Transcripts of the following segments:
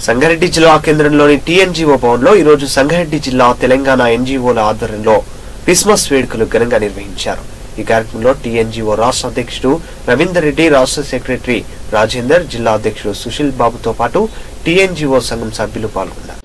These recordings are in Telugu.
సంగారెడ్డి జిల్లా కేంద్రంలోని టీఎన్జీఓ భవన్లో ఈ రోజు సంగారెడ్డి జిల్లా తెలంగాణ ఎన్జీఓల ఆధ్వర్యంలో క్రిస్మస్ వేడుకలు ఘనంగా నిర్వహించారు. ఈ కార్యక్రమంలో టీఎన్జీఓ రాష్ట్ర అధ్యక్షుడు రవీందర్ రెడ్డి, రాష్ట్ర సెక్రటరీ రాజేందర్, జిల్లా అధ్యక్షుడు సుశీల్ బాబుతో పాటు టీఎన్జీఓ సంఘం సభ్యులు పాల్గొన్నారు.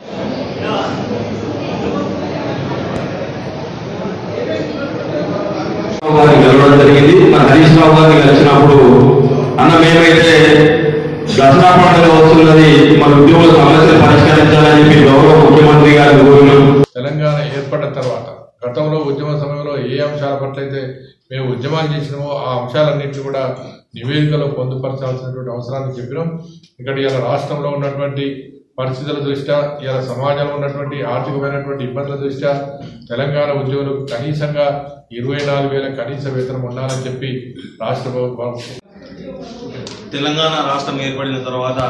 దసరా పండుగ వస్తున్నది, మన ఉద్యోగుల సమస్యలు పరిష్కరించాలని చెప్పి గౌరవ ముఖ్యమంత్రి గారు కోరినారు. తెలంగాణ ఏర్పడిన తర్వాత గతంలో ఉద్యమ సమయంలో ఏ అంశాల పట్లయితే మేము ఉద్యమాలు చేసినామో ఆ అంశాలన్నింటినీ కూడా నివేదికలో పొందుపరచాల్సినటువంటి అవసరాన్ని చెప్పినాం. ఇక్కడ ఇలా రాష్ట్రంలో ఉన్నటువంటి పరిస్థితుల దృష్ట్యా, ఇలా సమాజంలో ఉన్నటువంటి ఆర్థికమైనటువంటి ఇబ్బందుల దృష్ట్యా తెలంగాణ ఉద్యోగులకు కనీసంగా 24,000 కనీస వేతనం ఉండాలని చెప్పి రాష్ట్ర ప్రభుత్వం తెలంగాణ రాష్ట్రం ఏర్పడిన తర్వాత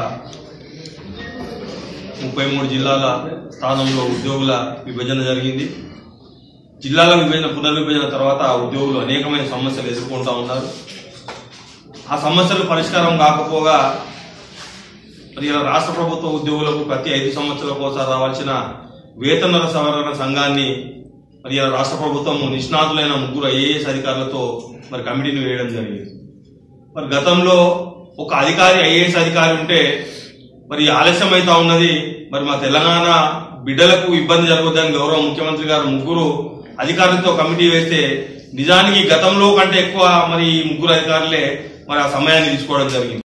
33 జిల్లాల స్థానంలో ఉద్యోగుల విభజన జరిగింది. జిల్లాల పునర్విభజన తర్వాత ఉద్యోగులు అనేకమైన సమస్యలు ఎదుర్కొంటూ ఉన్నారు. ఆ సమస్యలు పరిష్కారం కాకపోగా మరి ఇలా రాష్ట్ర ప్రభుత్వ ఉద్యోగులకు ప్రతి 5 సంవత్సరాలకు ఒకసారి రావాల్సిన వేతన సవరణ సంఘాన్ని మరి ఇలా రాష్ట్ర ప్రభుత్వం నిష్ణాతులైన 3 ఐఏఎస్ అధికారులతో మరి కమిటీని వేయడం జరిగింది. మరి గతంలో ఒక అధికారి, ఐఏఎస్ అధికారి ఉంటే మరి ఆలస్యం అవుతా ఉన్నది. మరి మా తెలంగాణ బిడ్డలకు ఇబ్బంది జరగొద్దని గౌరవ ముఖ్యమంత్రి గారు 3 అధికారులతో కమిటీ వేస్తే నిజానికి గతంలో కంటే ఎక్కువ మరి ఈ 3 అధికారులే మరి ఆ సమయాన్ని తీసుకోవడం జరిగింది.